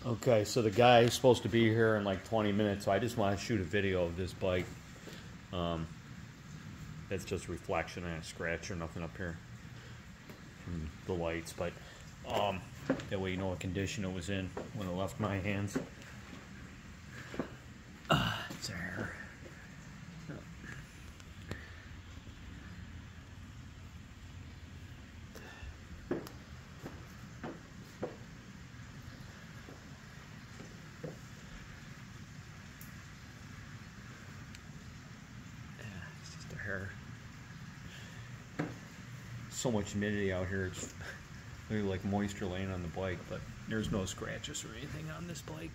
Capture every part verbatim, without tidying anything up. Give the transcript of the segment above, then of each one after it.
Okay, so the guy is supposed to be here in like twenty minutes, so I just want to shoot a video of this bike. Um, it's just reflection and a scratch or nothing up here from the lights, but um, that way you know what condition it was in when it left my hands. Uh, it's there. Hair. So much humidity out here, it's really like moisture laying on the bike, but there's no scratches or anything on this bike.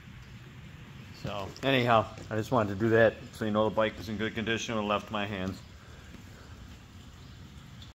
So anyhow, I just wanted to do that so you know the bike is in good condition when it left my hands.